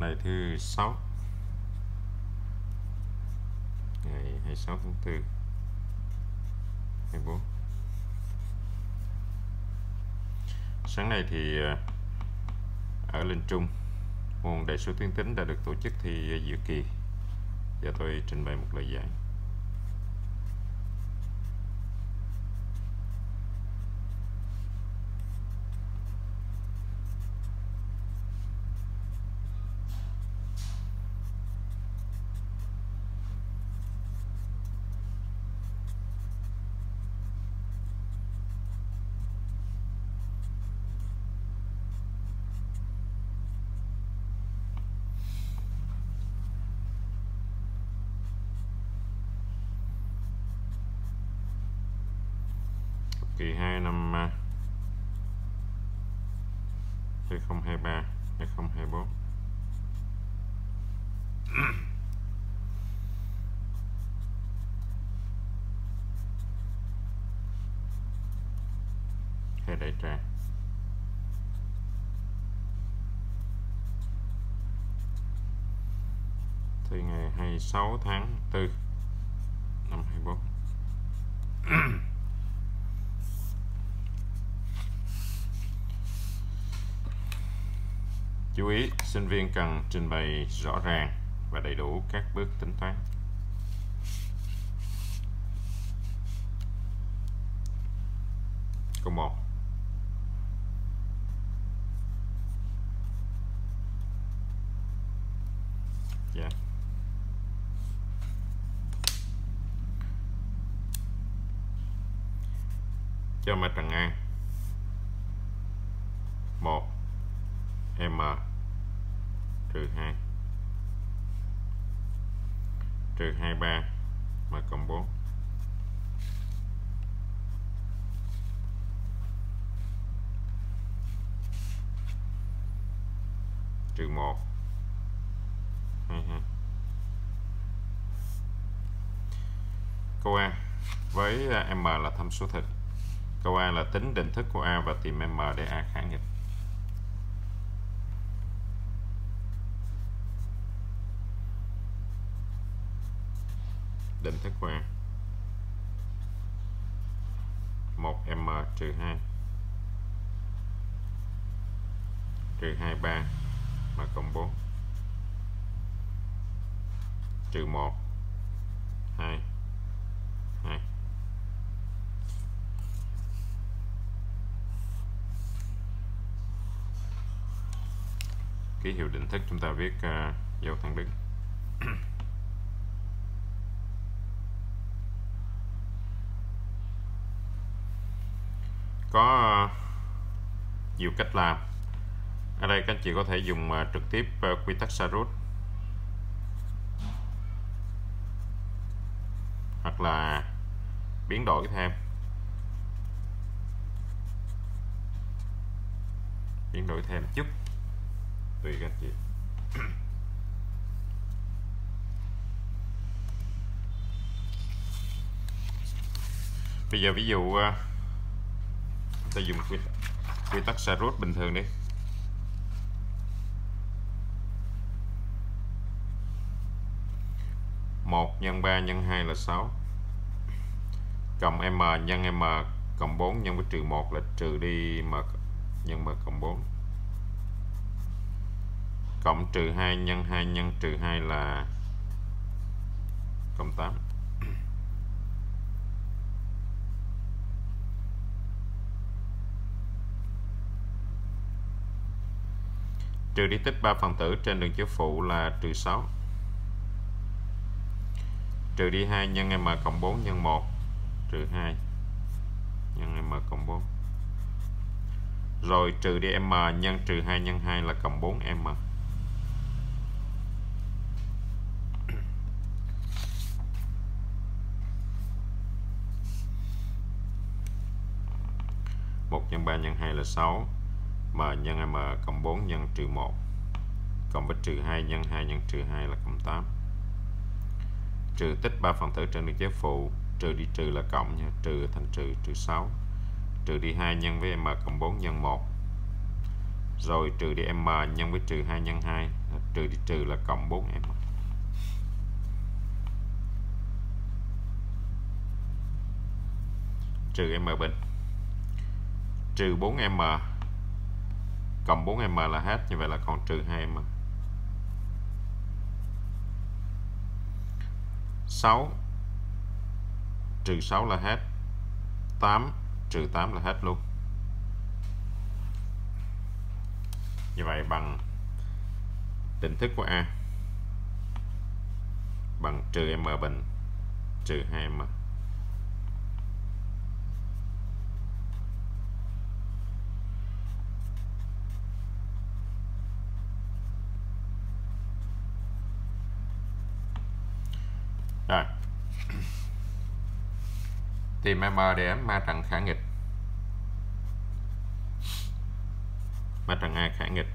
Này thứ 6 ngày 26 tháng 4 24. Sáng nay thì ở Linh Trung, môn đại số tuyến tính đã được tổ chức thi dự kỳ và tôi trình bày một lời giải. Kỳ 2 năm 2023 2024. Hay đại trà. Thì ngày 26 tháng 4 năm 24. Chú ý, sinh viên cần trình bày rõ ràng và đầy đủ các bước tính toán. Câu 1. Dạ. Cho mặt trần A 1 m trừ 2 trừ 23 m cộng 4 trừ 1 22. Câu A với m là tham số thực. Câu A là tính định thức của A và tìm m để A khả nghịch. Định thức của A 1m trừ 2 trừ 23 mà cộng 4 trừ 1 2 2. Ký hiệu định thức chúng ta viết dấu thẳng đứng. Có nhiều cách làm. Ở đây các anh chị có thể dùng trực tiếp quy tắc Sarut, hoặc là biến đổi thêm. Biến đổi thêm chút tùy các anh chị. Bây giờ ví dụ ta dùng quy tắc Sarut bình thường đi. Một nhân 3 nhân 2 là 6, cộng m nhân m cộng 4 nhân với trừ 1 là trừ đi m nhân m cộng 4, cộng trừ 2 nhân trừ 2 là cộng 8. Trừ đi tích 3 phần tử trên đường chiếu phụ là trừ 6. Trừ đi 2 nhân m cộng 4 nhân 1 trừ 2 nhân m cộng 4. Rồi trừ đi m nhân trừ 2 nhân 2 là cộng 4m. Một nhân 3 nhân 2 là 6, m nhân m cộng 4 nhân trừ 1 cộng với trừ 2 nhân 2 nhân trừ 2 là cộng 8. Trừ tích 3 phần tử trên đường chéo phụ, trừ đi trừ là cộng nha, trừ thành trừ, trừ 6. Trừ đi 2 nhân với m cộng 4 nhân 1. Rồi trừ đi m nhân với trừ 2 nhân 2, trừ đi trừ là cộng 4m. Trừ m bình. Trừ 4m cộng 4m là hết, như vậy là còn trừ 2m. 6 trừ 6 là hết. 8 trừ 8 là hết luôn. Như vậy bằng định thức của A bằng trừ m bình trừ 2m. Rồi. Tìm m để ma trận khả nghịch. Ma trận A khả nghịch.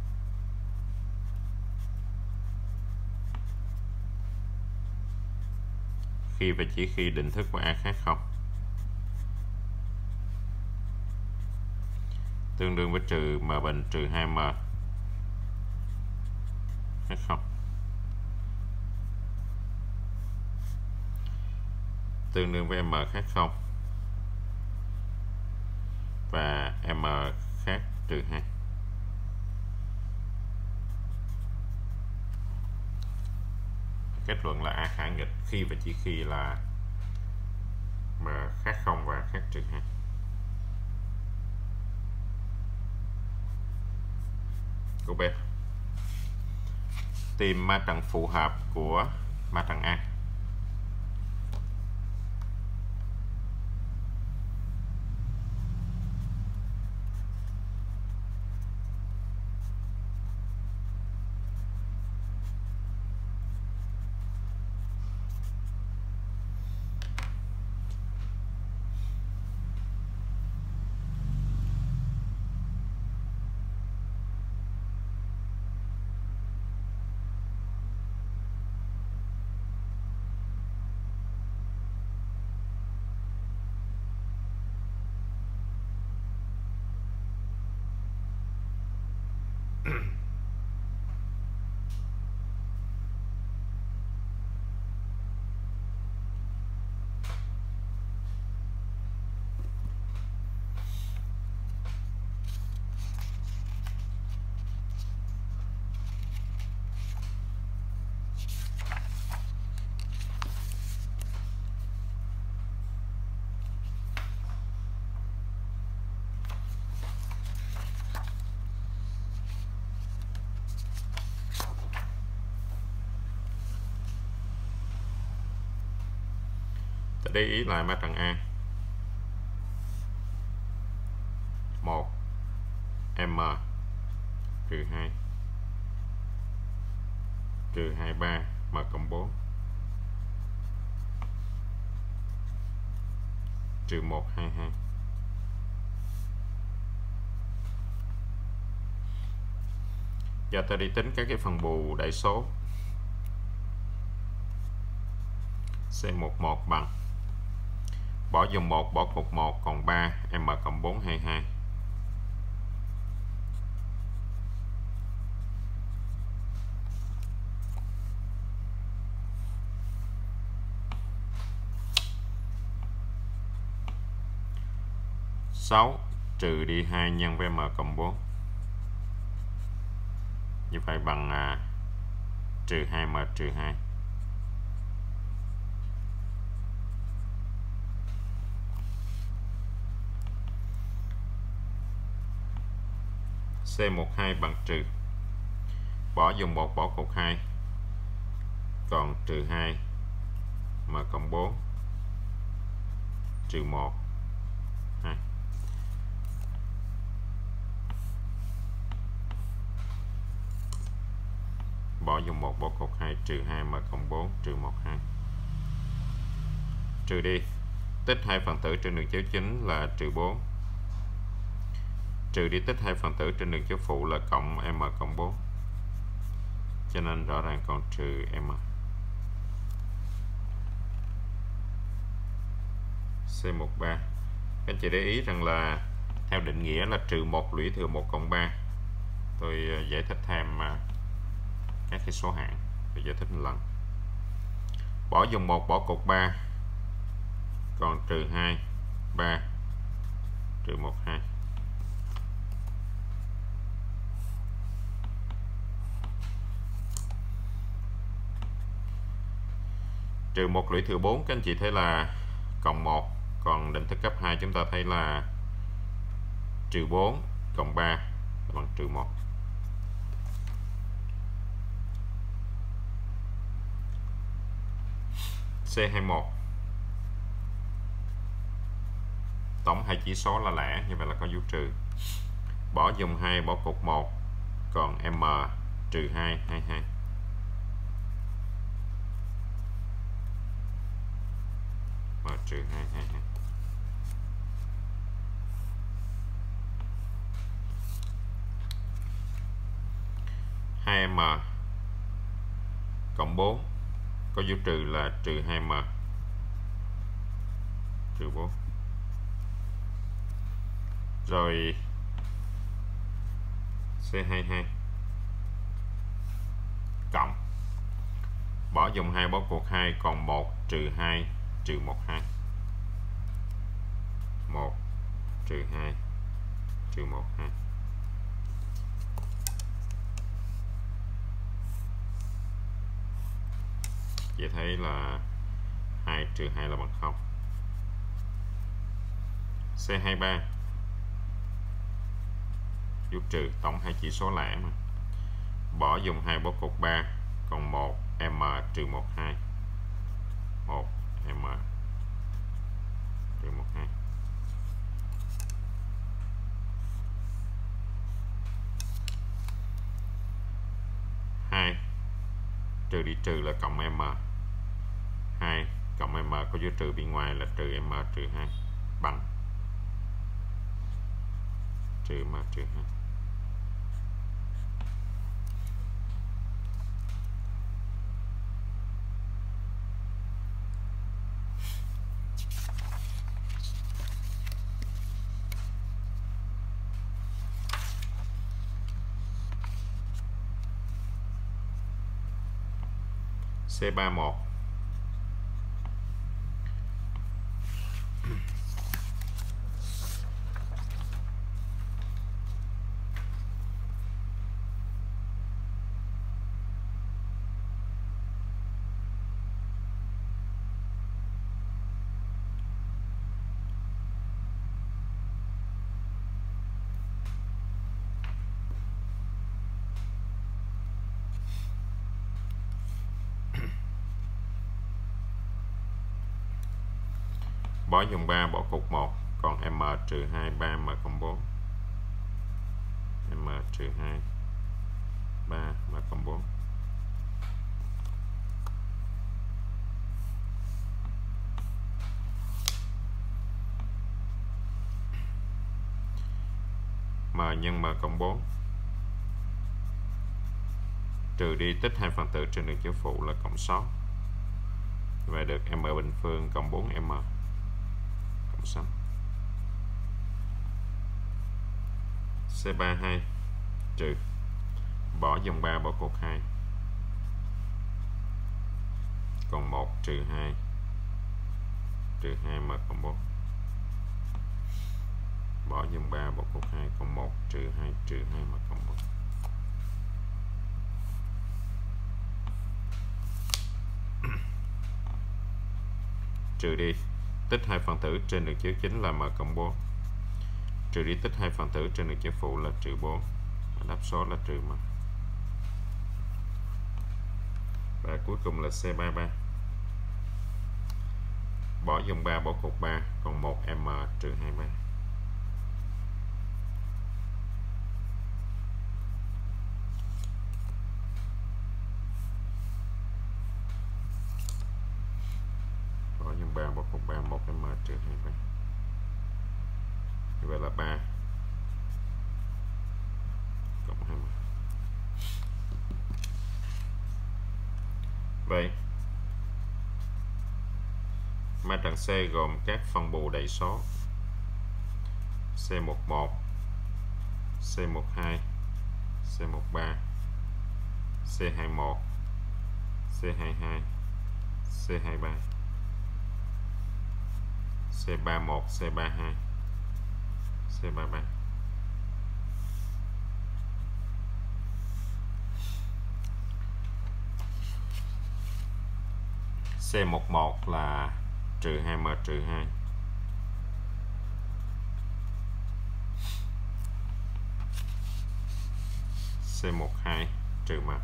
Khi và chỉ khi định thức của A khác 0, tương đương với trừ m bình trừ 2m khác 0, tương đương với m khác 0 và m khác trừ 2. Kết luận là A khả nghịch khi và chỉ khi là m khác 0 và khác trừ 2. Câu B. Tìm ma trận phù hợp của ma trận A. Ta để ý lại ma trận A. 1 m trừ 2 trừ 23 m cộng 4 trừ 1 22. Giờ ta đi tính các cái phần bù đại số. C11 bằng bỏ dòng 1 bỏ cột 1 còn 3 m cộng 4 22. Sáu trừ đi 2 nhân với m cộng 4. Như vậy bằng trừ 2m trừ 2. C12 bằng trừ bỏ dòng 1 bỏ cột 2 còn trừ 2 m cộng 4 trừ 1 2. Bỏ dòng 1 bỏ cột 2 trừ 2 m cộng 4 trừ 1 2. Trừ đi tích hai phần tử trên đường chéo chính là trừ 4. Trừ đi tích hai phần tử trên đường chéo phụ là cộng m cộng 4. Cho nên rõ ràng còn trừ m. C13. Các anh chị để ý rằng là theo định nghĩa là trừ 1 lũy thừa 1 cộng 3 tôi giải thích thêm các cái số hạng, tôi giải thích một lần. Bỏ dòng 1 bỏ cột 3, còn trừ 2 3 trừ 1 2. Trừ 1 lũy thừa 4 các anh chị thấy là cộng 1, còn định thức cấp 2 chúng ta thấy là trừ 4 cộng 3 là bằng trừ 1. C21 tổng hai chỉ số là lẻ, như vậy là có dấu trừ. Bỏ dòng 2 bỏ cột 1, còn m trừ 2 22. M trừ 2 22. M cộng 4 có dấu trừ là trừ 2m trừ 4. Rồi C22 cộng, bỏ dòng 2 bỏ cột 2, còn 1 trừ 2 trừ 1 2. 1 trừ 2 trừ 1 2. Vậy thấy là 2 trừ 2 là bằng 0. C23 dấu trừ, tổng hai chỉ số lẻ mà. Bỏ dòng 2 bỏ cột 3, còn 1 m trừ 1 2. 1 m trừ 1 2. Trừ đi trừ là cộng m. 2 cộng m có dấu trừ bên ngoài là trừ m trừ 2 bằng trừ m trừ 2. C31 bỏ dòng 3 bỏ cột 1, còn m trừ 2 3m cộng 4. M trừ 2 3m cộng 4. M nhân m cộng 4, trừ đi tích hai phần tử trên đường chéo phụ là cộng 6. Vậy được m bình phương cộng 4m cộng 6. C32 trừ, bỏ dòng 3 bỏ cột 2, còn 1 trừ 2 trừ 2m cộng 4. Bỏ dòng 3 bỏ cột 2, còn 1 trừ 2 trừ 2m cộng 4. Trừ đi tích hai phần tử trên đường chéo chính là m cộng 4, trừ đi tích hai phần tử trên đường chéo phụ là trừ 4. Đáp số là trừ m. Và cuối cùng là C33, bỏ dòng 3 bỏ cột 3, còn 1m trừ 23. Bỏ dòng 3 bỏ cột 3, 1m trừ 23. Như vậy là 3 cộng 2m. Vậy matrix C gồm các phân bù đẩy số C11, C12, C13, C21, C22, C23, C31, C32, C33. C11 là trừ 2m trừ 2. C12 trừ m.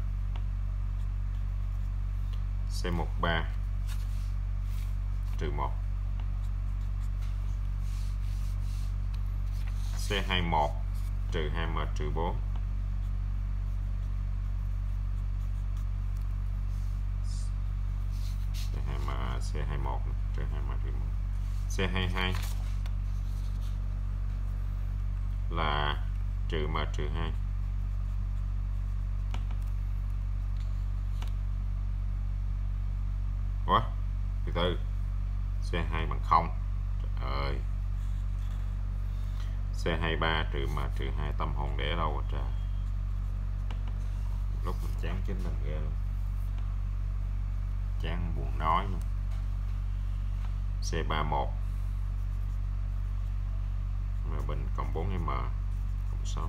C13 trừ 1. C21 trừ 2m trừ 4. C21 trừ 2m trừ 1. C22 là trừ m trừ 2. Ủa, từ từ, C2 bằng 0. Trời ơi. C23 trừ m trừ 2, tâm hồn để đâu rồi trời. Lúc mình chán chính mình ghê luôn. Chán buồn nói luôn. C31 m bình cộng 4m cộng 6.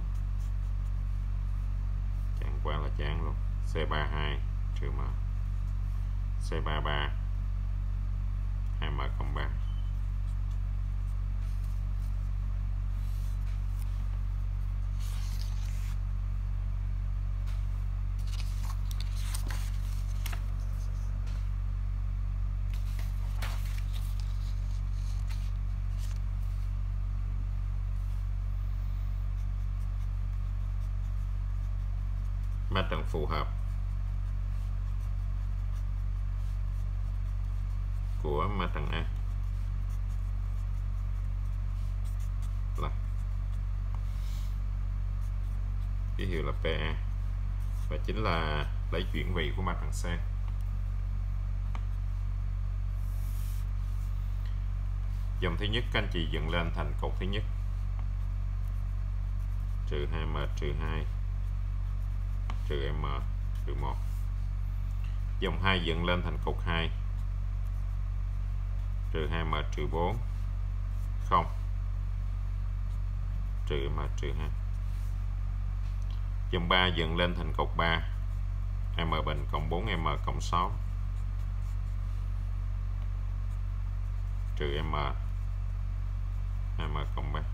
Chán quá là chán luôn. C32 trừ m. C33 2m cộng 3. Ma trận phù hợp của ma trận A là ký hiệu là PA và chính là lấy chuyển vị của ma trận C. Dòng thứ nhất các anh chị dựng lên thành cột thứ nhất trừ 2m trừ 2 trừ m trừ 1. Dòng 2 dựng lên thành cột 2 trừ 2m trừ 4 0 trừ m trừ 2. Dòng 3 dựng lên thành cột 3 m bình cộng 4m cộng 6 trừ m 2m cộng 3.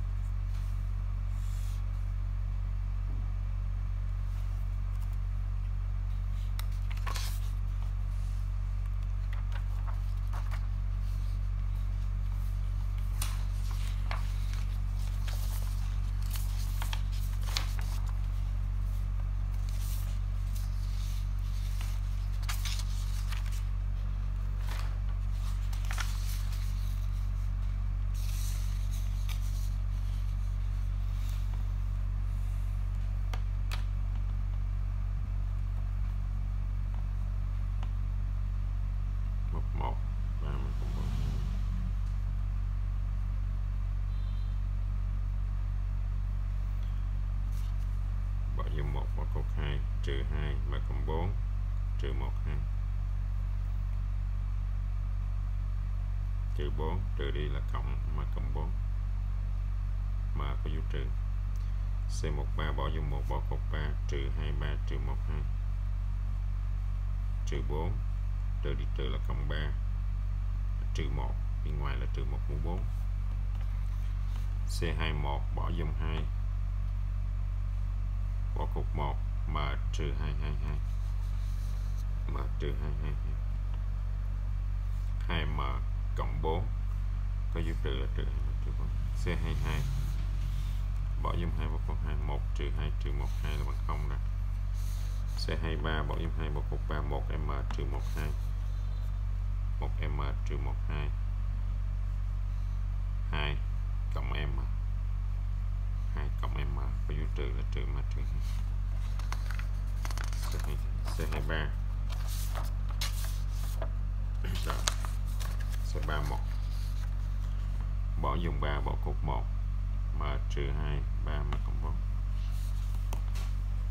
Dòng 1 bỏ cột 2 trừ 2 m cộng 4 trừ 1 2 trừ 4 trừ đi là cộng m cộng 4 m có dấu trừ. C13 bỏ dòng 1 bỏ cột 3 trừ 23 trừ 1 2 trừ 4 trừ đi trừ là cộng 3 trừ 1 bên ngoài là trừ 1 mũ 4. C21 bỏ dòng 2 bỏ cột 1 m trừ 222 m trừ 222 2m cộng 4 có dấu trừ là trừ 2 trừ 4. C22 bỏ dòng 2 bỏ cột 2 1 trừ 2 trừ 1 2 là bằng 0 nè. C23 bỏ dòng 2 bỏ cột 3 1m trừ 1 2 1m trừ 1 2 2 cộng m 2 cộng m có dấu trừ là trừ m trừ 2. C23 rồi. C31 bỏ dùng 3 bỏ cột 1 m trừ 2 3 m cộng 4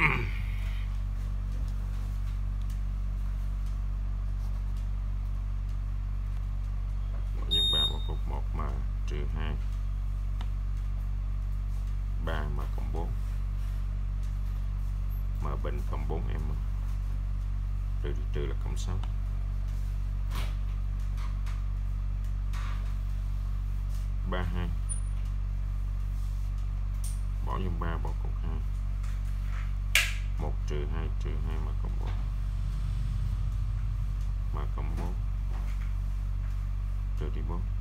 nhân 3 bỏ cục 1 m trừ 2 3 m cộng 4 m bình cộng 4m trừ đi trừ là cộng 6 32 bỏ nhân 3 bỏ cục 2 1 trừ 2 m cộng 4 m cộng 4 trừ đi 4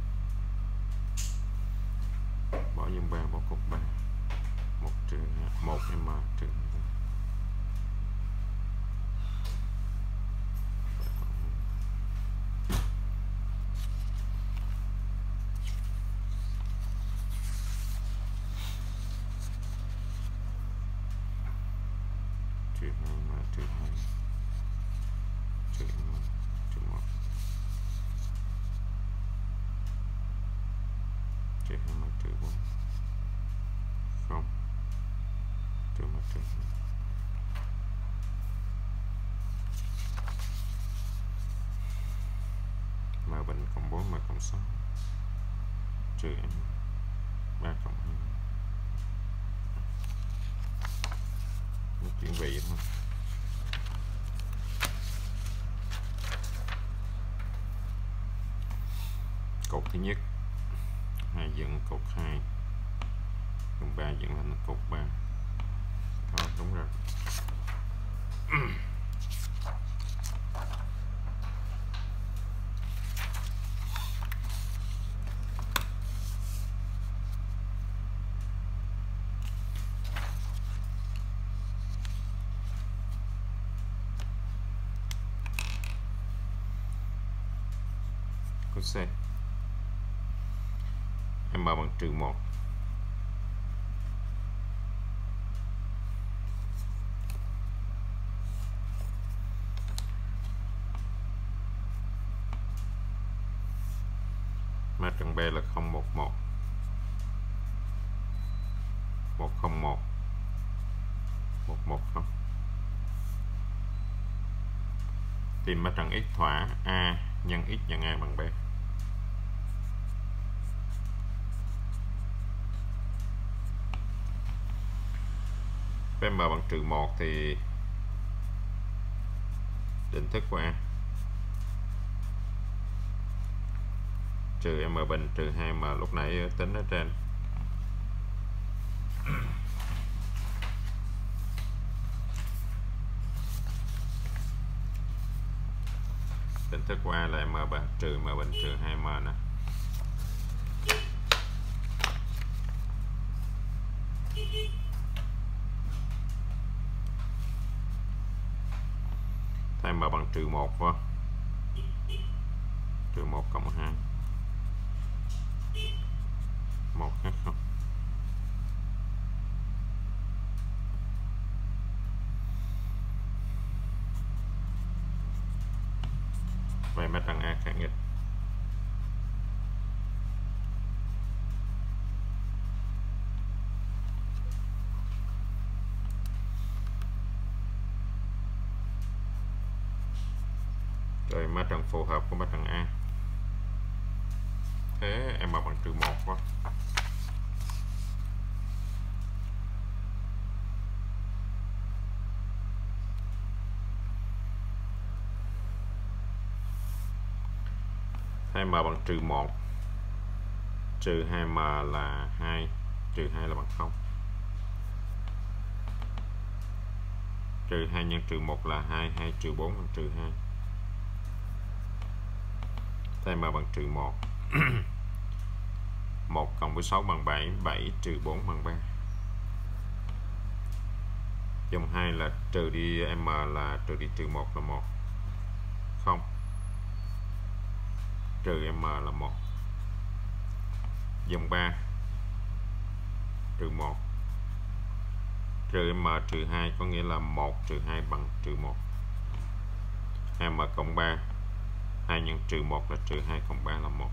bỏ nhân 3 bỏ cục 3 1 trừ 2 1m trừ 2 trừ 2m trừ 2 trừ m trừ 1 trừ 2m trừ 4 không trừ m trừ 2 m bình cộng 4 m cộng 6 trừ m 3 cộng 2 nó chuyển vị thôi. Cột thứ nhất 2 dẫn cột 2 cộng 3 dẫn thành cột 3 thôi đúng rồi. Câu C m bằng trừ 1 mà trần B là 011 101 110 tìm mặt trần x thỏa A nhân x nhân A bằng B. Với m bằng trừ 1 thì định thức của A trừ m bình trừ 2m lúc nãy tính ở trên. Định thức của A là m bình trừ 2m nè. Thay m bằng trừ 1 vô trừ 1 cộng 2 1 khác không. Vậy mặt trần A kháng nghịch rồi mặt trần phù hợp của mặt trần A. Thế em bằng trừ 1 quá. Thay m bằng trừ 1 trừ 2m là 2 trừ 2 là bằng 0 trừ 2 nhân trừ 1 là 2 2 trừ 4 bằng trừ 2. Thay m bằng trừ 1 1 cộng với 6 bằng 7 7 trừ 4 bằng 3. Dòng 2 là trừ đi m là trừ đi trừ 1 là 1 0 trừ m là 1. Dòng 3 trừ 1 trừ m trừ 2 có nghĩa là 1 trừ 2 bằng trừ 1. 2m cộng 3 2 nhân trừ 1 là trừ 2 cộng 3 là 1.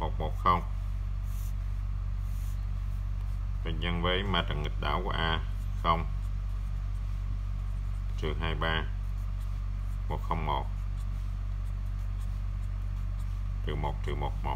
110 mình nhân với ma trận nghịch đảo của A 0 trừ 23 101 trừ 1 trừ 11.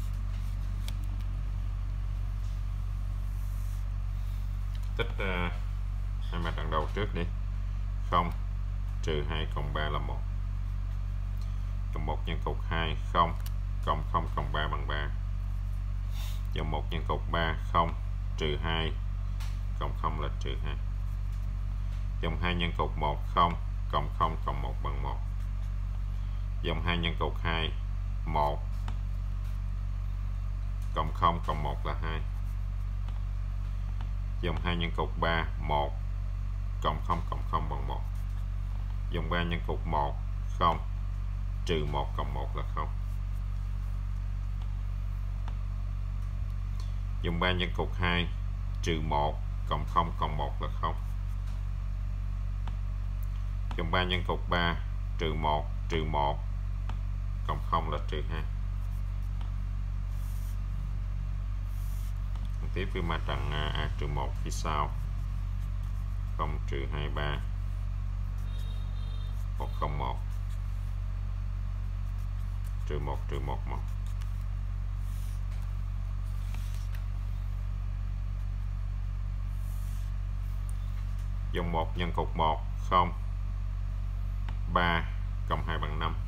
Tích hai ma trận đầu trước đi. 0 trừ 2 cộng 3 là 1. Dòng 1 nhân cột 2 0 cộng 0 cộng 3 bằng 3. Dòng 1 nhân cột 3 0 trừ 2 cộng 0 là trừ 2. Dòng 2 nhân cột 1 0 cộng 0 cộng 1 bằng 1. Dòng 2 nhân cột 2 1 cộng 0 cộng 1 là 2. Dòng 2 nhân cột 3 1 cộng 0 cộng 0 bằng 1. Dòng 3 nhân cột 1 0 trừ 1 cộng 1 là 0. Dòng 3 nhân cột 2 trừ 1 cộng 0 cộng 1 là 0. Dòng 3 nhân cột 3 trừ 1 cộng 0 là trừ 2. Tiếp với ma trận A trừ 1 phía sau 0 trừ 23 101 trừ 1 trừ 11. Dòng 1 nhân cột 1 0 3 cộng 2 bằng 5.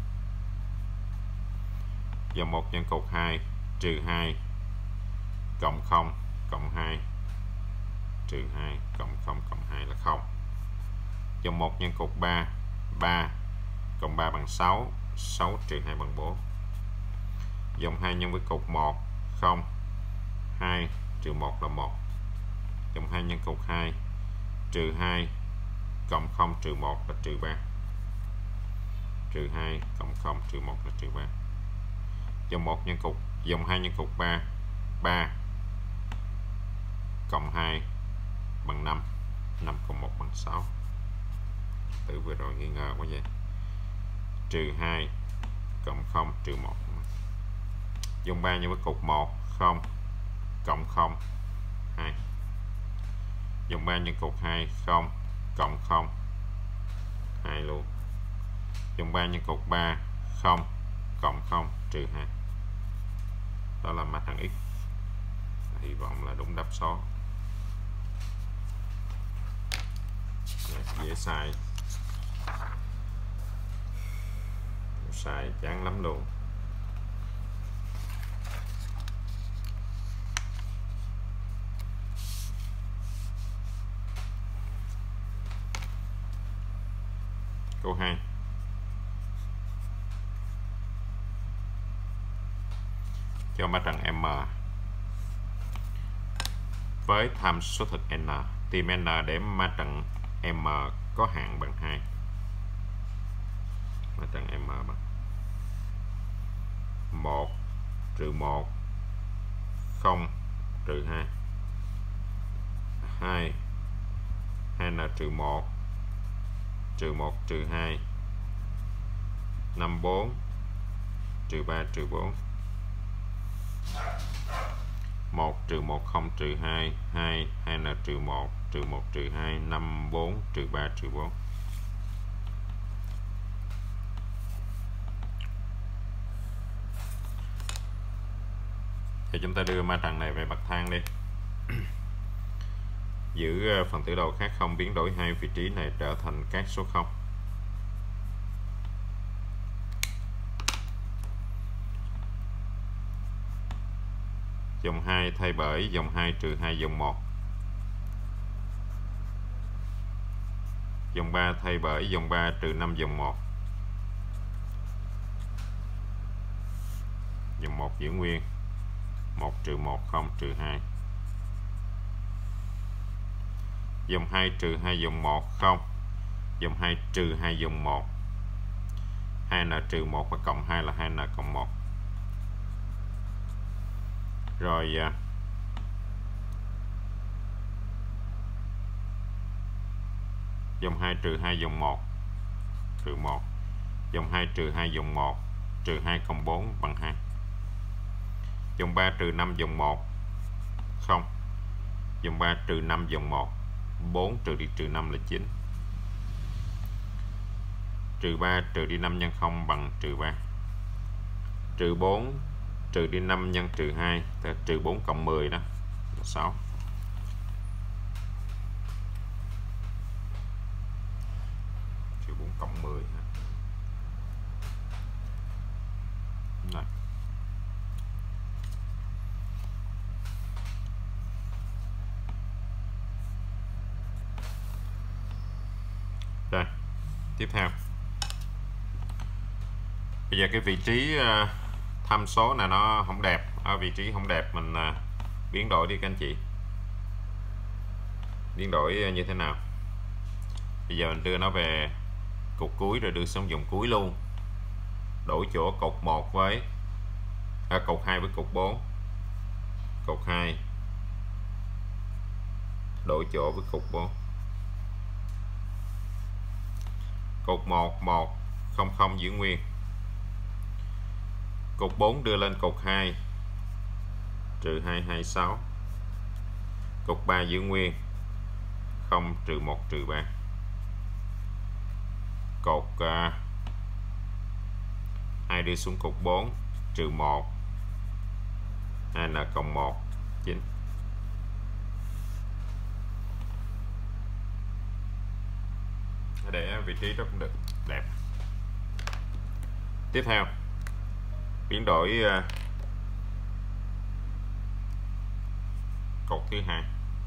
Dòng 1 nhân cột 2 trừ 2 cộng 0 cộng 2 trừ 2 cộng 0 cộng 2 là 0. Dòng 1 nhân cột 3 3 cộng 3 bằng 6 6 trừ 2 bằng 4. Dòng 2 nhân với cột 1 0 2 trừ 1 là 1. Dòng 2 nhân cột 2 trừ 2 cộng 0 trừ 1 là trừ 3. Trừ 2 cộng 0 trừ 1 là trừ 3. Dòng 2 nhân cột 3 3 cộng 2 bằng 5. 5 cộng 1 bằng 6. Từ vừa rồi nghi ngờ quá vậy. Trừ 2 cộng 0 trừ 1. Dòng 3 nhân với cột 1 0 cộng 0 2. Dòng 3 nhân cột 2 0 cộng 0 2 luôn. Dòng 3 nhân cột 3 0 cộng 0 trừ 2. Đó là ma thằng X. Hy vọng là đúng đáp số. Dễ sai. Sai chán lắm luôn. Câu 2. Cho ma trận M với tham số thực n, tìm n để ma trận M có hạn bằng 2. Ma trận M bằng 1 trừ 1 0 trừ 2 2 2n trừ 1 trừ 1 trừ 2 5 4 trừ 3 trừ 4 1 trừ 1 0 trừ 2 2 2n trừ 1 trừ 1 trừ 2 5 4 trừ 3 trừ 4. Thì chúng ta đưa ma trận này về bậc thang đi. Giữ phần tử đầu khác không, biến đổi hai vị trí này trở thành các số 0. Dòng 2 thay bởi dòng 2 trừ 2 dòng 1. Dòng 3 thay bởi dòng 3 trừ 5 dòng 1. Dòng 1 giữ nguyên. 1 trừ 1 0 trừ 2. Dòng 2 trừ 2 dòng 1 0. Dòng 2 trừ 2 dòng 1. 2n trừ 1 và cộng 2 là 2n cộng 1. Rồi dòng 2 trừ 2 dòng 1 trừ 1. Dòng 2 trừ 2 dòng 1 trừ 2 cộng 4 bằng 2. Dòng 3 trừ 5 dòng 1 0. Dòng 3 trừ 5 dòng 1 4 trừ đi trừ 5 là 9. Trừ 3 trừ đi 5 nhân 0 bằng trừ 3. Trừ 4 trừ đi 5 nhân trừ 2 là trừ 4 cộng 10 đó là 6. Trừ 4 cộng 10 này. Rồi, tiếp theo. Bây giờ cái vị trí tham số này nó không đẹp, ở vị trí không đẹp mình biến đổi đi các anh chị. Biến đổi như thế nào? Bây giờ mình đưa nó về cột cuối rồi đưa xuống dòng cuối luôn. Đổi chỗ cột 1 với cột 2 với cột 4. Cột 2 đổi chỗ với cột 4. Cột 1 1 0 0 giữ nguyên. Cột 4 đưa lên cột 2 trừ 2 2 6. Cột 3 giữ nguyên 0 trừ 1 trừ 3. Cột 2 đưa xuống cột 4 trừ 1 2n cộng 1 9. Để vị trí đó cũng được đẹp. Tiếp theo biến đổi cột thứ hai,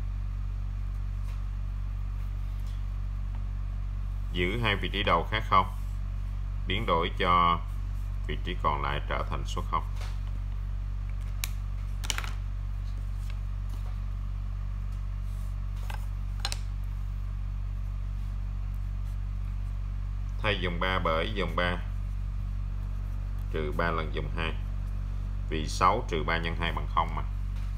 giữ hai vị trí đầu khác không, biến đổi cho vị trí còn lại trở thành số 0. Thay dòng 3 bởi dòng 3 trừ 3 lần dòng 2. Vì 6 trừ 3 nhân 2 bằng 0 mà.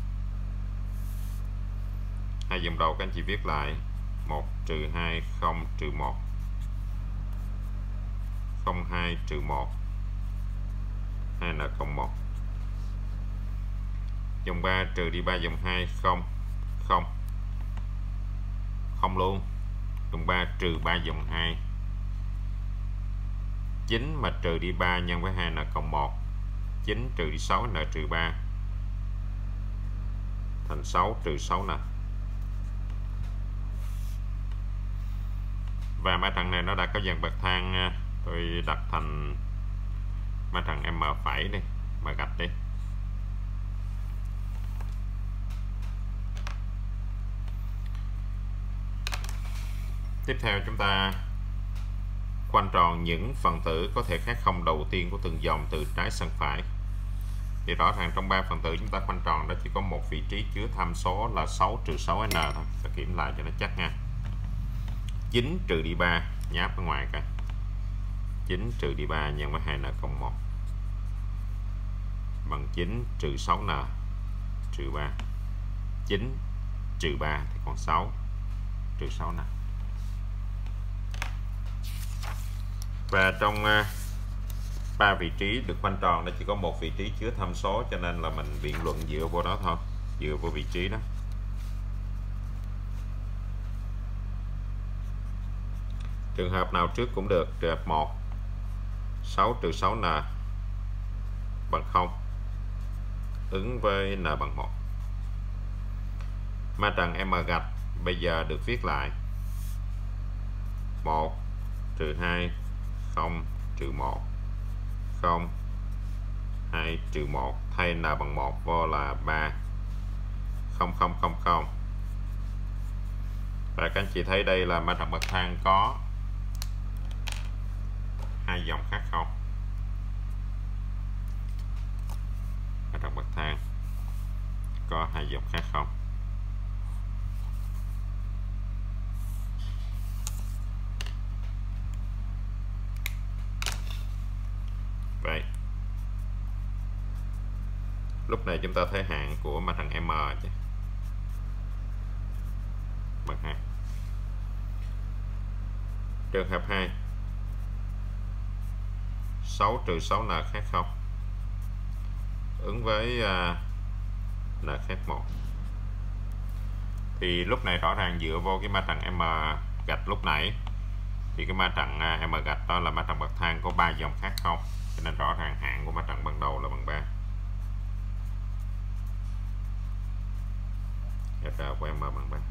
Hai dòng đầu các anh chị viết lại 1 trừ 2 0 trừ 1 0 2 trừ 1 2n cộng 1. Dòng 3 trừ đi 3 dòng 2 0 0 không luôn. Dòng 3 trừ 3 dòng 2 9 mà trừ đi 3 nhân với 2n cộng 1 9 trừ đi 6 n trừ 3 thành 6 trừ 6 n. Và mã trận này nó đã có dàn bậc thang, tôi đặt thành mã trận M phẩy đi, mà gạch đi. Tiếp theo chúng ta khoanh tròn những phần tử có thể khác không đầu tiên của từng dòng từ trái sang phải. Thì rõ ràng trong 3 phần tử chúng ta khoanh tròn đó chỉ có một vị trí chứa tham số là 6 trừ 6n thôi. Ta kiểm lại cho nó chắc nha. 9 trừ đi 3 nháp ở ngoài coi. 9 trừ đi 3 nhân với 2n cộng 1 bằng 9 trừ 6n trừ 3. 9 trừ 3 thì còn 6 trừ 6n. Và trong 3 vị trí được khoanh tròn nó chỉ có một vị trí chứa tham số, cho nên là mình biện luận dựa vô đó thôi, dựa vô vị trí đó. Trường hợp nào trước cũng được. Trường hợp 1 6 trừ 6n bằng 0 ứng với n bằng 1. Ma trận M gạch bây giờ được viết lại 1 trừ 2 0 trừ 1 0 2 trừ 1 thay n bằng 1 vô là 3 0 0 0 0. Và các anh chị thấy đây là ma trận bậc thang có hai dòng khác không. Ma trận bậc thang có hai dòng khác không. Vậy lúc này chúng ta thấy hạng của mặt thằng M chứ bằng 2. Trường hợp 2 6 trừ 6n khác không. ứng với n khác 1. Thì lúc này rõ ràng dựa vô cái ma trận M gạch lúc nãy thì cái ma trận M gạch đó là ma trận bậc thang có 3 dòng khác không, cho nên rõ ràng hạng của ma trận ban đầu là bằng 3. FR của M bằng 3.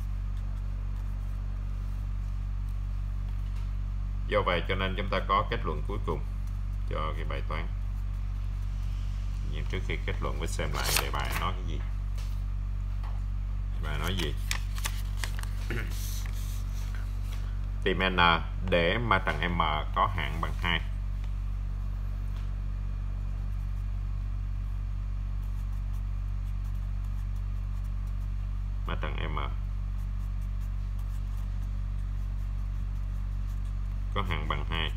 Do vậy cho nên chúng ta có kết luận cuối cùng cho cái bài toán. Nhưng trước khi kết luận với xem lại đề bài nói cái gì. Bài nói gì? Tìm N để ma trận M có hạng bằng 2. Ma trận M có hạng bằng 2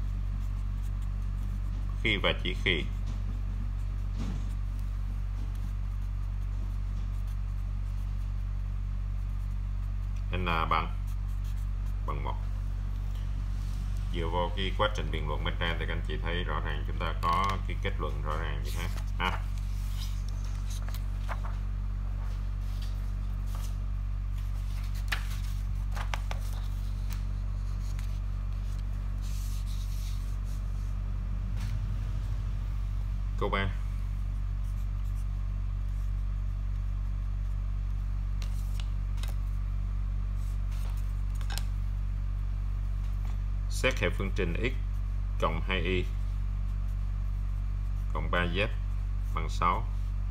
khi và chỉ khi N bằng 1. Dựa vào cái quá trình biện luận bên trên thì các anh chị thấy rõ ràng chúng ta có cái kết luận rõ ràng như thế ha. Câu 3. Xét hệ phương trình x cộng 2y cộng 3z bằng 6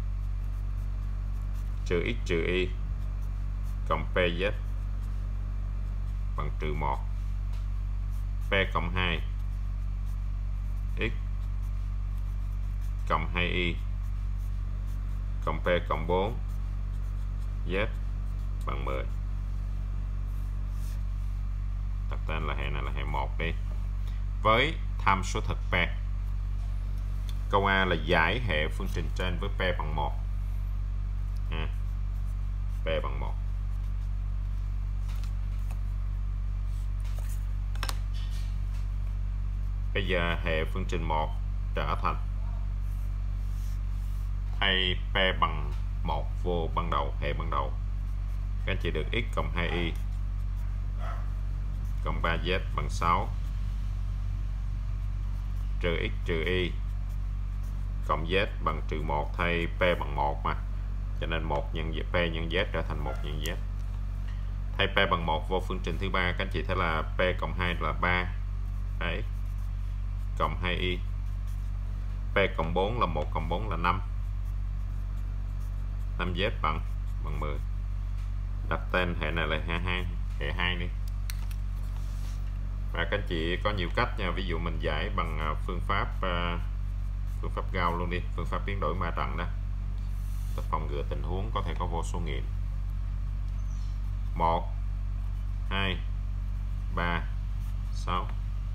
trừ x trừ y cộng pz bằng trừ 1. P cộng 2 x cộng 2y cộng p cộng 4 z bằng 10. Đặt tên là hệ này là hệ 1 đi. Với tham số thực P. Câu A là giải hệ phương trình trên với P bằng 1. P bằng 1. Bây giờ hệ phương trình 1 trở thành thay P bằng 1 vô ban đầu, hệ ban đầu. Các anh chị được x cộng 2y cộng 3z bằng 6 trừ x trừ y cộng z bằng trừ 1. Thay P bằng 1 mà, cho nên 1 nhân P nhân z trở thành 1 nhân z. Thay P bằng 1 vô phương trình thứ ba, các anh chị thấy là P cộng 2 là 3 đấy, cộng 2y. P cộng 4 là 1 cộng 4 là 5. 5z bằng 10. Đặt tên hệ này là hệ 2 đi. Và các anh chị có nhiều cách nha. Ví dụ mình giải bằng phương pháp Gauss luôn đi, phương pháp biến đổi ma trận đó. Phòng ngừa tình huống có thể có vô số nghiệm. 1 2 3 6.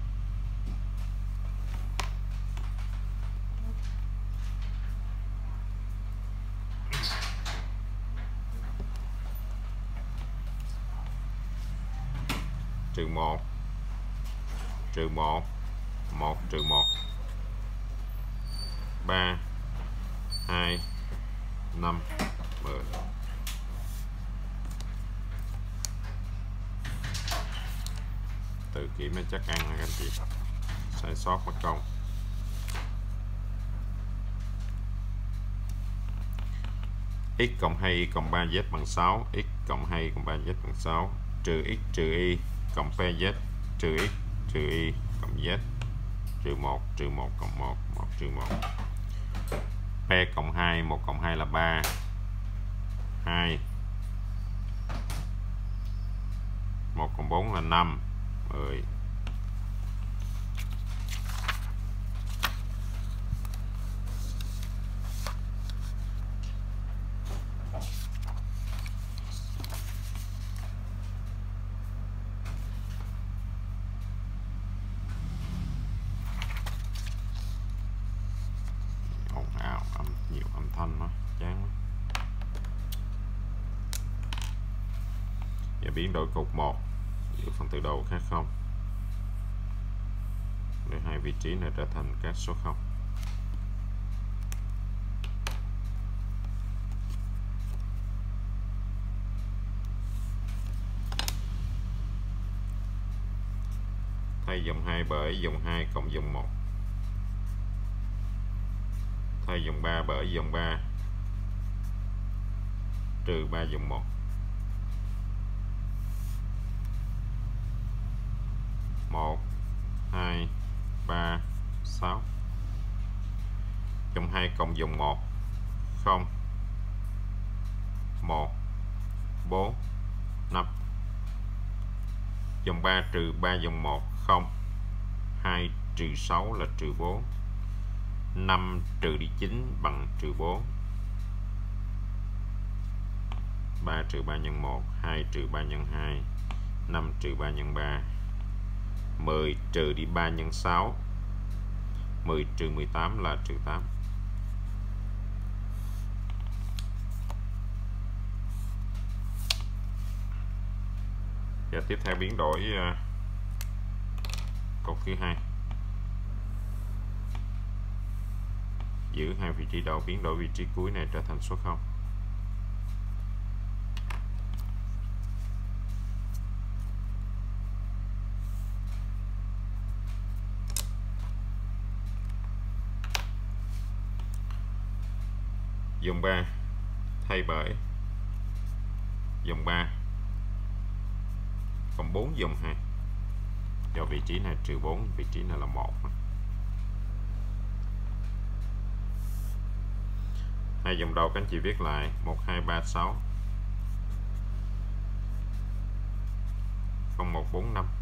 Trừ 1 trừ 1 1 trừ 1 3 2 5 10. Tự kiểm mới chắc ăn nha các anh chị, sai sót mất công. X cộng 2y cộng 3z bằng 6. X cộng 2y cộng 3z bằng 6 trừ x trừ y cộng pz trừ x trừ y cộng z trừ 1 trừ 1 cộng 1 1 trừ 1. P cộng 2 1 cộng 2 là 3 2 1 cộng 4 là 5 10. Nhiều âm thanh nó chán lắm. Và biến đổi cột 1 giữa phần tử đầu khác 0 để hai vị trí này trở thành các số 0. Thay dòng 2 bởi dòng 2 cộng dòng 1. Thay dòng 3 bởi dòng 3 trừ 3 dòng 1. Một, 2, 3, 6. Dòng 2 cộng dòng 1 0, 1, 4, 5. Dòng 3 trừ 3 dòng 1 0, 2 trừ 6 là trừ 4, 5 trừ đi 9 bằng trừ 4. 3 trừ 3 nhân 1, 2 trừ 3 nhân 2, 5 trừ 3 nhân 3. 10 trừ đi 3 nhân 6, 10 trừ 18 là trừ 8. Và tiếp theo biến đổi cột thứ hai. Giữ hai vị trí đầu, biến đổi vị trí cuối này trở thành số 0. Dòng 3 thay bởi dòng 3 cộng 4 dòng 2. Do vị trí này trừ 4, vị trí này là 1. Hai dòng đầu các anh chị viết lại 1, 2, 3, 6 0, 1, 4, 5.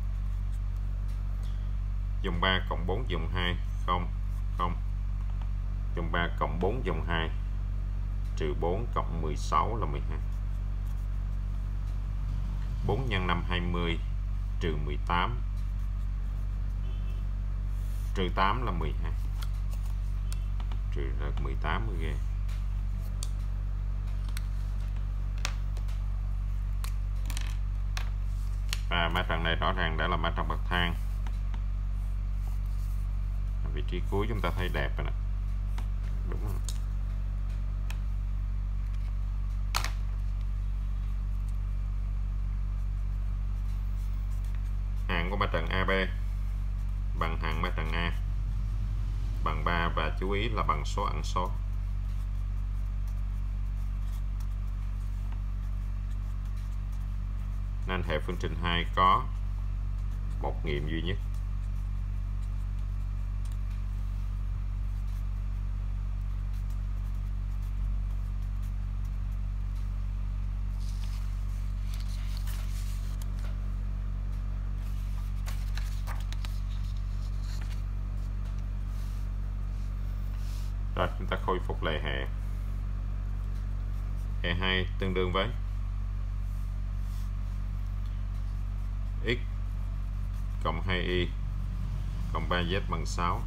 Dòng 3 cộng 4 dòng 2 0, 0. Dòng 3 cộng 4 dòng 2 trừ 4 cộng 16 là 12. 4 nhân 5 20 trừ 18 trừ 8 là 12. Trừ ra 18 mới ghê. Và ma trận này rõ ràng đã là ma trận bậc thang. Vị trí cuối chúng ta thấy đẹp rồi nè. Đúng rồi. Hạng của ma trận AB bằng hạng ma trận A bằng 3 và chú ý là bằng số ẩn số. Nên hệ phương trình 2 có một nghiệm duy nhất. Rồi chúng ta khôi phục lại hệ. Hệ 2 tương đương với x cộng 2y cộng 3z bằng 6,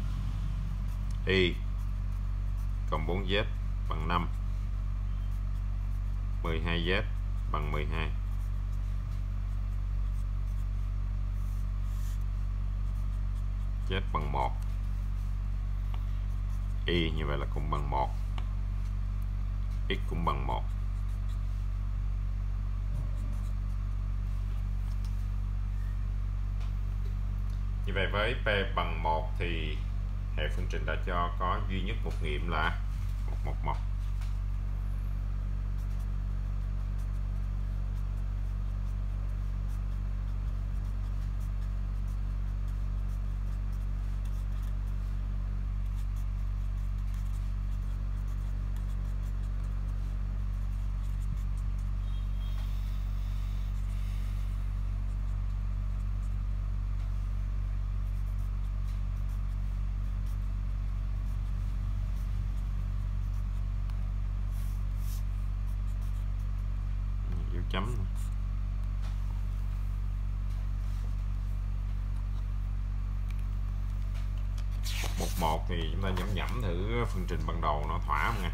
y cộng 4z bằng 5, 12z bằng 12. Z bằng 1. Y như vậy là cũng bằng 1. X cũng bằng 1. Như vậy với P bằng 1 thì hệ phương trình đã cho có duy nhất một nghiệm là 111. Chấm 111 thì chúng ta nhẩm thử phương trình ban đầu nó thỏa không nha.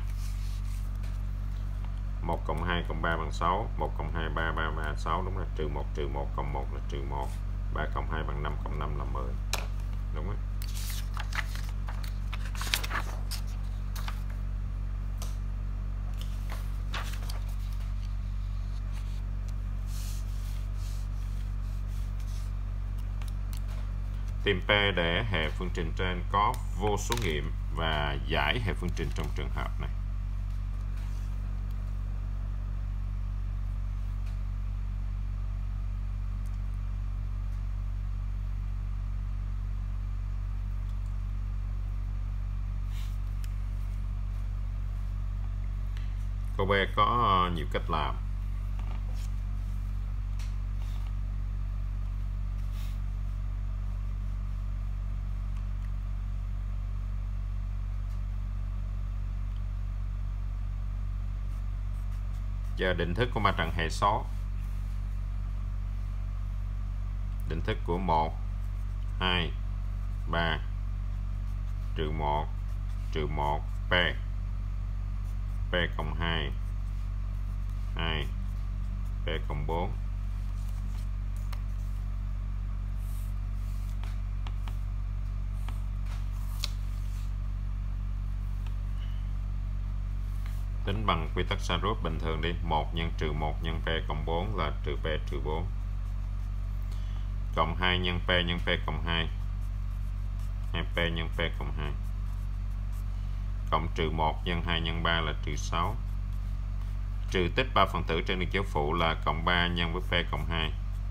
1 cộng 2 cộng 3 bằng 6, 1 cộng 2 3 3 3 6, đúng là trừ 1 cộng 1 là trừ 1, 3 cộng 2 bằng 5 cộng 5 là 10. Đúng đấy. Tìm P để hệ phương trình trên có vô số nghiệm và giải hệ phương trình trong trường hợp này. Câu B có nhiều cách làm. Giờ định thức của ma trận hệ số. Định thức của 1, 2, 3, trừ 1, trừ 1, P. P cộng 2, 2, P cộng 4. Tính bằng quy tắc sin rút bình thường đi. 1 nhân trừ 1 nhân P cộng 4 là trừ P trừ 4. Cộng 2 nhân P nhân P cộng 2. 2P nhân P cộng 2. Cộng trừ 1 nhân 2 nhân 3 là trừ 6. Trừ tích 3 phần tử trên đường chéo phụ là cộng 3 nhân với P cộng 2.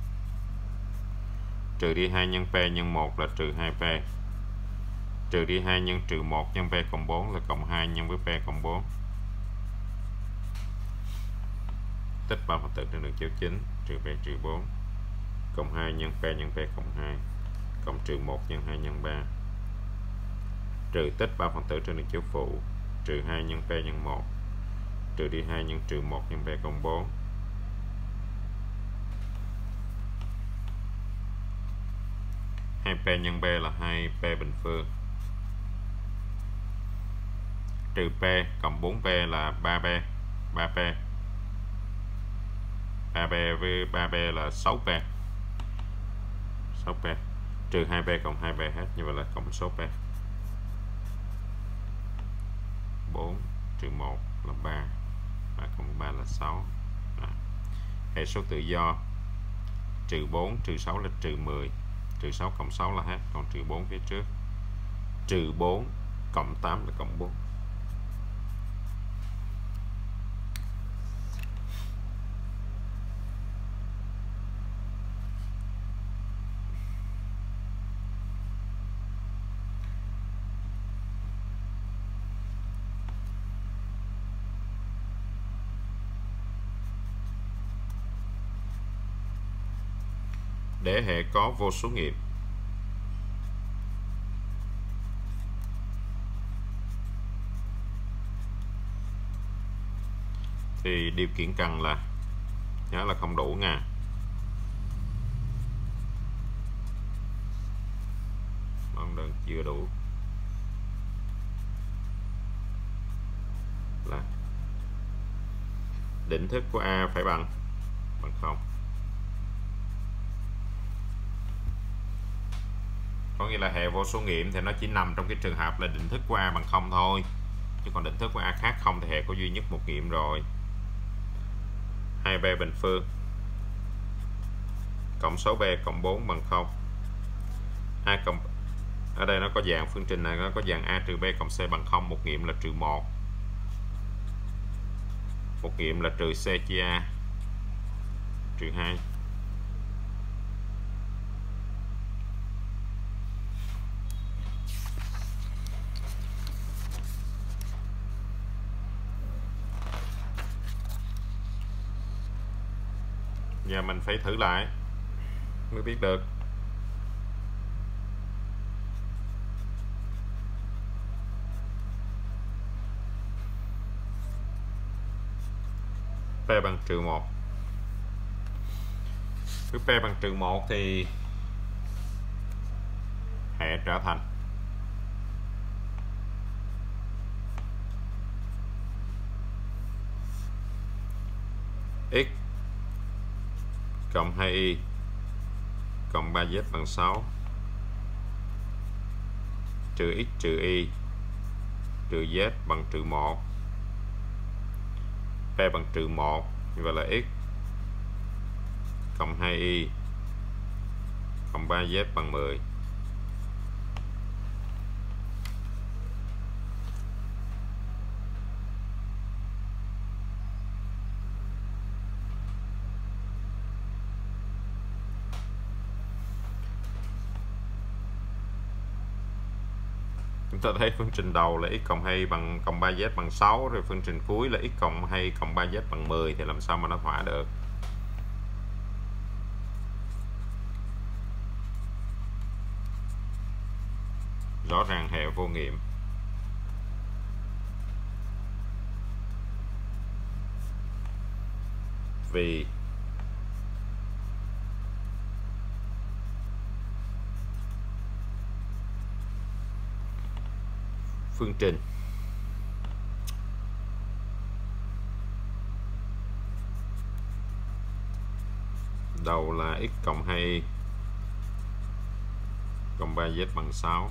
Trừ đi 2 nhân P nhân 1 là trừ 2P. Trừ đi 2 nhân trừ 1 nhân P cộng 4 là cộng 2 nhân với P cộng 4. Tích 3 phần tử trên đường chéo chính trừ P trừ 4. Cộng 2 nhân P nhân P cộng 2. Cộng trừ 1 nhân 2 nhân 3. Trừ tích 3 phần tử trên đường chéo phụ trừ 2 nhân P nhân 1. Trừ đi 2 nhân trừ 1 nhân P cộng 4. Hai P nhân B là 2P bình phương. Trừ P cộng 4P là 3P. 3P. 3P với 3P là 6P. 6P. Trừ 2P cộng 2P hết. Như vậy là cộng số P. 4 trừ 1 là 3. 3 cộng 3 là 6. Hệ số tự do. Trừ 4 trừ 6 là trừ 10. Trừ 6 cộng 6 là hết. Còn trừ 4 phía trước. Trừ 4 cộng 8 là cộng 4. Để hệ có vô số nghiệm thì điều kiện cần là nhớ là không đủ nha. Mẫu đơn chưa đủ là định thức của A phải bằng 0. Có nghĩa là hệ vô số nghiệm thì nó chỉ nằm trong cái trường hợp là định thức của A bằng 0 thôi. Chứ còn định thức của A khác 0 thì hệ có duy nhất một nghiệm rồi. 2B bình phương cộng 6B cộng 4 bằng 0. A cộng, ở đây nó có dạng phương trình này, nó có dạng A trừ B cộng C bằng 0. Một nghiệm là trừ 1. Một nghiệm là trừ C chia A trừ 2. Giờ mình phải thử lại mới biết được. P bằng trừ 1. Với P bằng trừ 1 thì hệ trở thành x cộng 2y cộng 3z bằng 6 trừ x trừ y trừ z bằng trừ 1. P bằng trừ 1 như vậy là x cộng 2y cộng 3z bằng 10. Chúng ta thấy phương trình đầu là x cộng 2 bằng cộng 3z bằng 6, rồi phương trình cuối là x cộng 2 cộng 3z bằng 10, thì làm sao mà nó thỏa được? Rõ ràng hệ vô nghiệm. Vì phương trình đầu là x cộng 2 cộng 3z bằng 6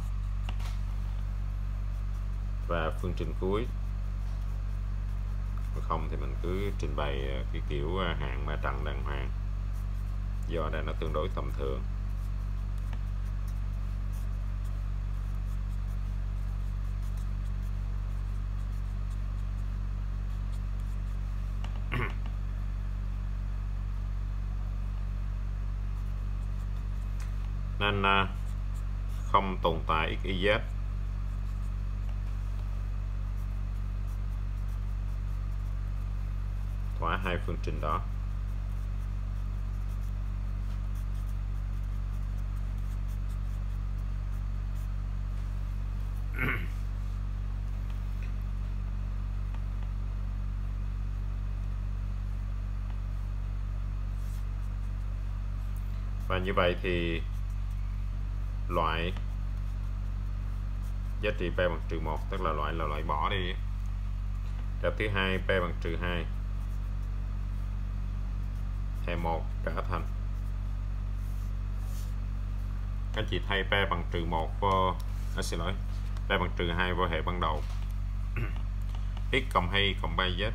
và phương trình cuối, không thì mình cứ trình bày cái kiểu hạng mà trăng đàng hoàng, do đây nó tương đối tầm thường. Nên không tồn tại x, y, z. Thỏa hai phương trình đó. Và như vậy thì loại giá trị p bằng trừ 1, tức là loại bỏ đi. Đợt thứ hai p bằng trừ 2, hệ 1 trở thành, các chị thay p bằng trừ 1 vô, xin lỗi, p bằng trừ 2 vô hệ ban đầu. X cộng 2 cộng 3z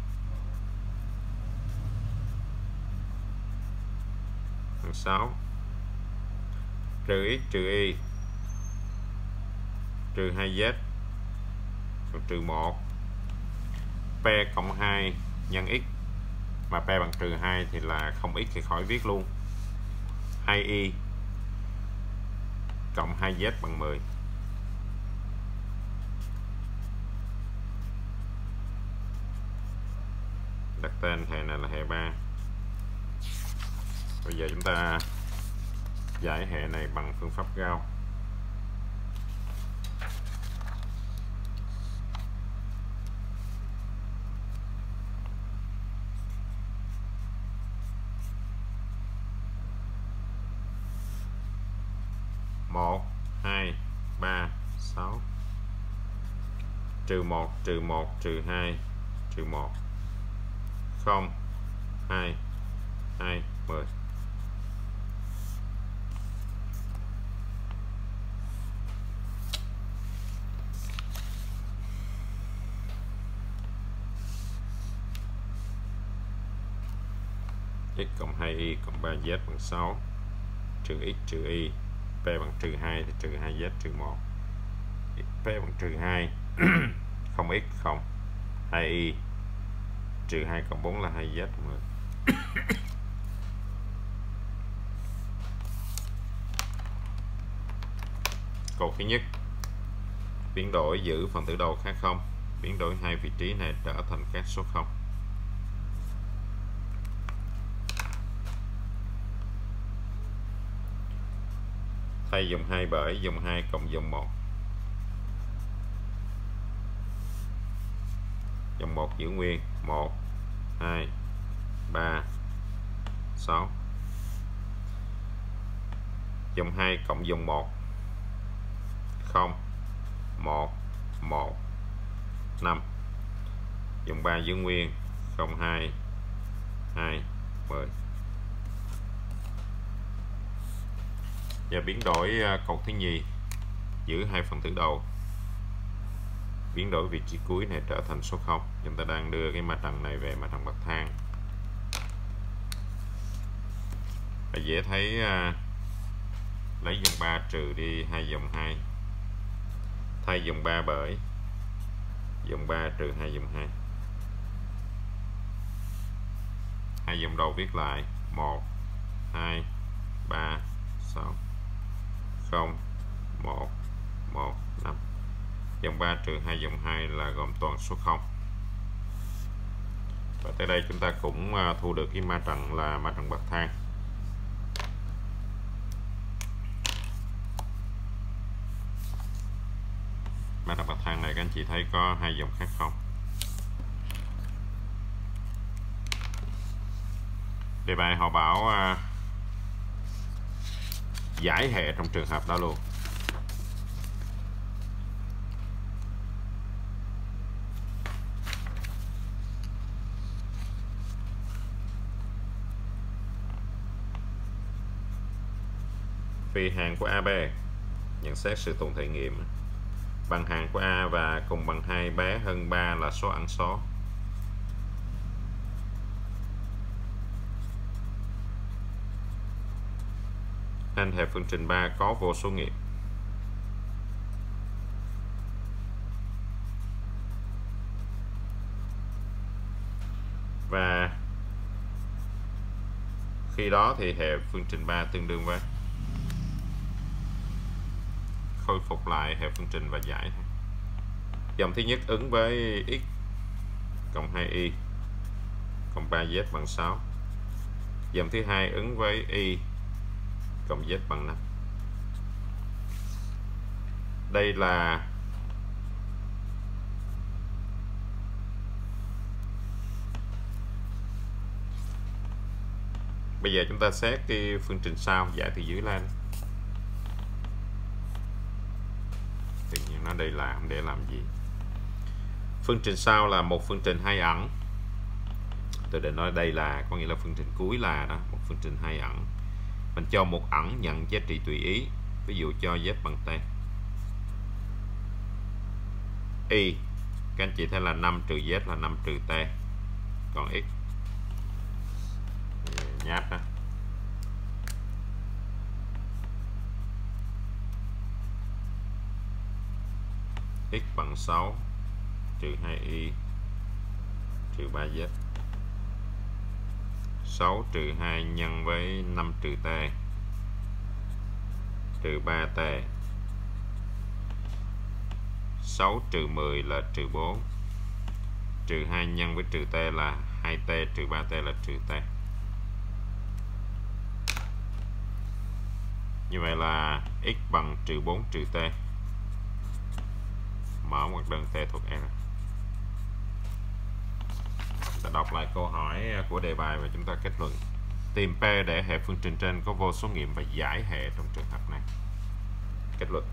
bằng 6 trừ x trừ y trừ 2z còn trừ 1, p cộng 2 nhân x, mà p bằng trừ 2 thì là không x thì khỏi viết luôn, 2y cộng 2z bằng 10. Đặt tên hệ này là hệ 3. Bây giờ chúng ta giải hệ này bằng phương pháp Gauss. Một, 2, 3, 6 trừ 1 trừ 1 trừ 2 trừ 1 0 2 2 10. X cộng 2y cộng 3z bằng 6 trừ x trừ y, p bằng trừ 2 thì trừ 2z trừ 1, p bằng trừ 2 không x không 2y trừ 2 cộng 4 là 2z 10. Câu thứ nhất, biến đổi giữ phần tử đầu khác 0, biến đổi hai vị trí này trở thành các số 0. Thay dòng 2 bởi dòng 2 cộng dòng 1. Dòng 1 giữ nguyên 1 2 3 6. Dòng 2 cộng dòng 1 0 1 1 5. Dòng 3 giữ nguyên 0 2 2 10. Và biến đổi cột thứ nhì giữ hai phần tử đầu, biến đổi vị trí cuối này trở thành số 0. Chúng ta đang đưa cái mặt trăng này về mặt trăng bậc thang. Và dễ thấy lấy dòng 3 trừ đi hai dòng 2, thay dòng 3 bởi dòng 3 trừ hai dòng 2. Hai dòng đầu viết lại 1 2 3 6 0 1 1 5. Dòng 3 trừ 2 dòng 2 là gồm toàn số 0. Và tới đây chúng ta cũng thu được cái ma trận là ma trận bậc thang. Ma trận bậc thang này các anh chị thấy có hai dòng khác không? Đề bài họ bảo giải hệ trong trường hợp đó luôn. Vì hạng của AB nhận xét sự tồn thể nghiệm bằng hạng của A và cùng bằng 2 bé hơn 3 là số ẩn số. Nên hệ phương trình 3 có vô số nghiệm. Và khi đó thì hệ phương trình 3 tương đương với, khôi phục lại hệ phương trình và giải. Dòng thứ nhất ứng với x cộng 2y cộng 3z bằng 6. Dòng thứ hai ứng với y cộng z bằng 5. Đây là bây giờ chúng ta xét cái phương trình sau, giải từ dưới lên. Tự nhiên nó đây là không để làm gì. Phương trình sau là một phương trình hai ẩn. Tôi định nói đây là có nghĩa là phương trình cuối là đó, một phương trình hai ẩn. Mình cho một ẩn nhận giá trị tùy ý, ví dụ cho z bằng t. Y các anh chị thấy là 5 trừ z là 5 trừ t. Còn x nháp đó, x bằng 6 trừ 2y trừ 3z. 6 trừ 2 nhân với 5 trừ t trừ 3t. 6 trừ 10 là trừ 4. Trừ 2 nhân với trừ t là 2t trừ 3t là trừ t. Như vậy là x bằng trừ 4 trừ t. Mở ngoặc đơn t thuộc R. Ta đọc lại câu hỏi của đề bài và chúng ta kết luận. Tìm P để hệ phương trình trên có vô số nghiệm và giải hệ trong trường hợp này. Kết luận.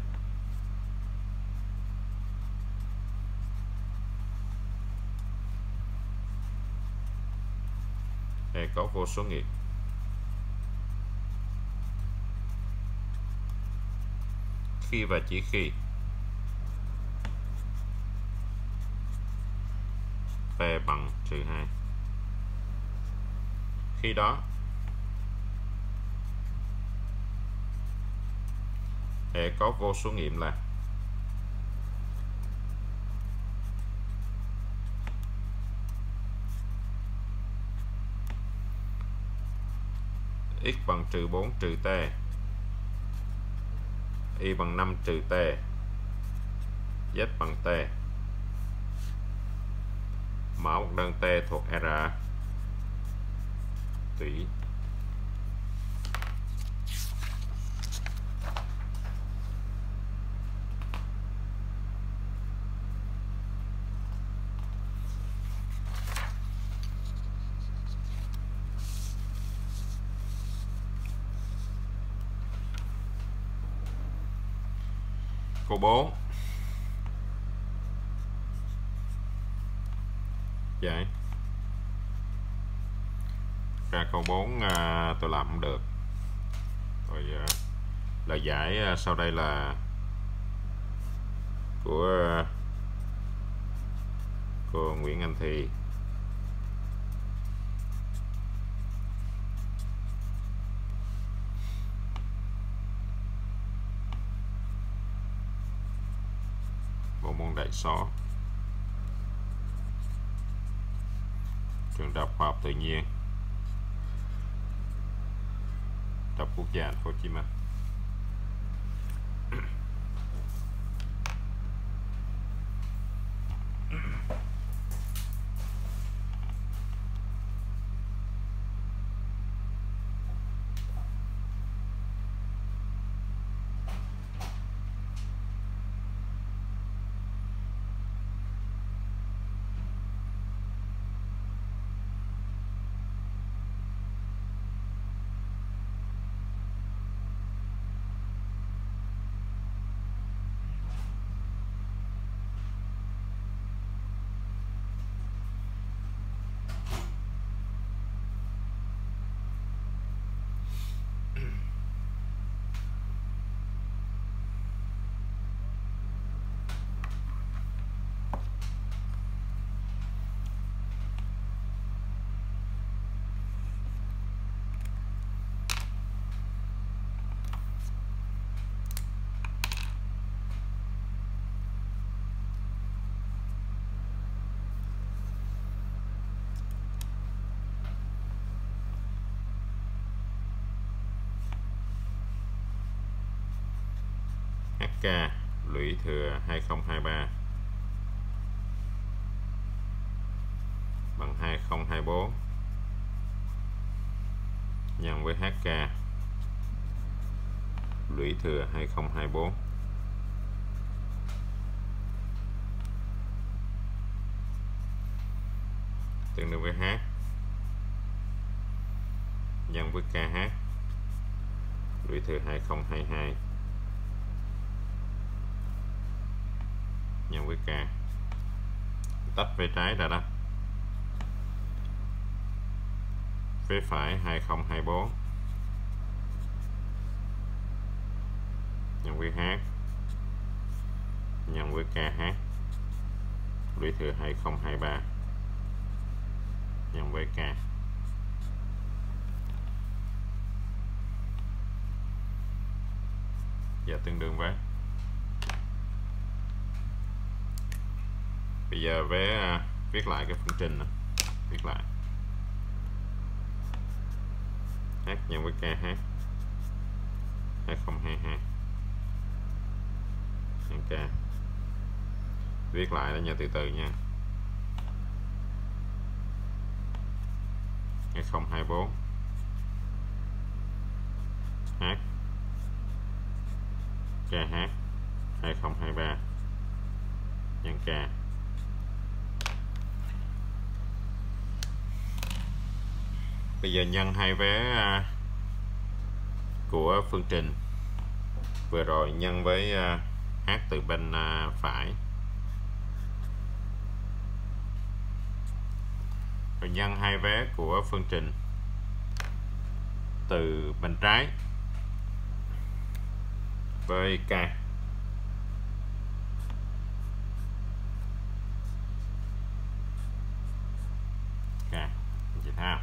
Hệ có vô số nghiệm. Khi và chỉ khi P bằng trừ 2. Khi đó hệ có vô số nghiệm là x bằng trừ 4 trừ t, y bằng 5 trừ t, z bằng t. Mở một đơn t thuộc R tùy. Câu 4. Vậy ra câu 4 tôi làm không được. Rồi lời giải sau đây là của cô Nguyễn Anh Thi. Bộ môn đại số, trường Đại học Khoa học Tự nhiên, Đại học Quốc gia Thành phố Hồ Chí Minh. HK lũy thừa 2023 bằng 2024 nhân với HK lũy thừa 2024 tương đương với H nhân với KH lũy thừa 2022 nhân với K. Tách về trái ra đó. Vế phải 2024 nhân với H nhân với KH lũy thừa 2023 nhân với K. Và tương đương với, bây giờ với viết lại cái phương trình đó. Viết lại H nhân với KH 2022 nhân K. Viết lại đó nha, từ từ nha. 2024 H KH 2023 nhân K. Bây giờ nhân hai vé của phương trình vừa rồi nhân với H từ bên phải, rồi nhân hai vé của phương trình từ bên trái với K. Chị thấy không?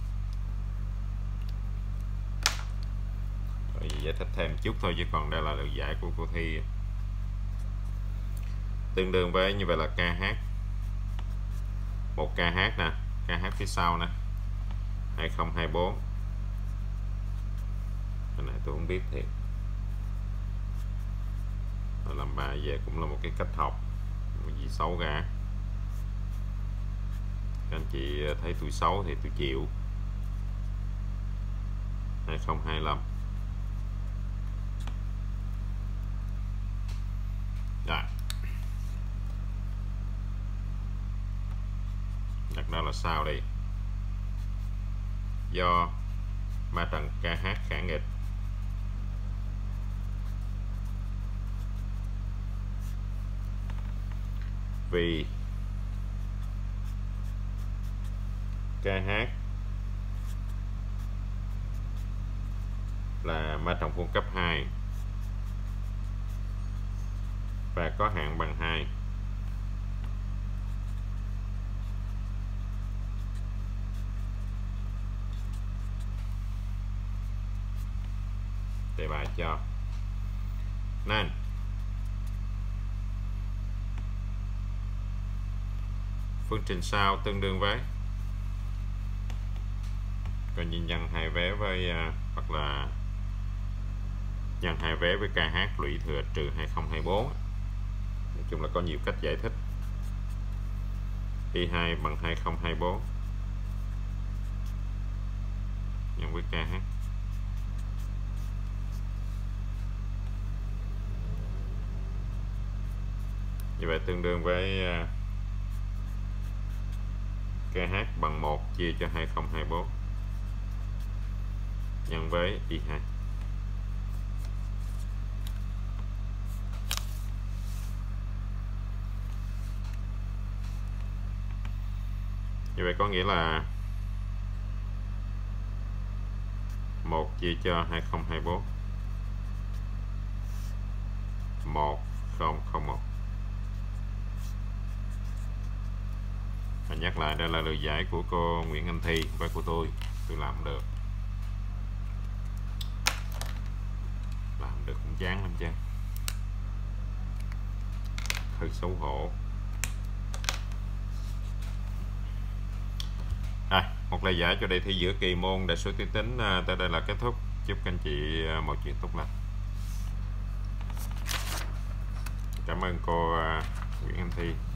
Rồi giải thích thêm chút thôi chứ còn đây là lời giải của cô Thi. Tương đương với, như vậy là KH, một KH nè, KH phía sau nè 2024. Cái này tôi không biết thiệt, làm bài về cũng là một cái cách học, cái gì xấu cả. Các anh chị thấy tôi xấu thì tôi chịu. 2025 rồi. Đặt đó là sao đi? Do ma trận KH kháng nghịch vì KH là ma trận vuông cấp 2 và có hạn bằng 2. Đề bài cho nên phương trình sau tương đương với, coi như nhân hai vé với hoặc là nhân hai vé với KH lũy thừa trừ 2024. Nói chung là có nhiều cách giải thích. Y2 bằng 2024 nhân với KH như vậy tương đương với KH bằng 1 chia cho 2024 nhân với Y2. Như vậy có nghĩa là 1 chia cho 2024 1001. Và nhắc lại đây là lời giải của cô Nguyễn Anh Thi và của tôi làm được. Làm được cũng chán lắm chứ, hơi xấu hổ. Một lời giải cho đề thi giữa kỳ môn đại số tuyến tính tới đây là kết thúc. Chúc các anh chị mọi chuyện tốt lành. Cảm ơn cô Nguyễn Anh Thi.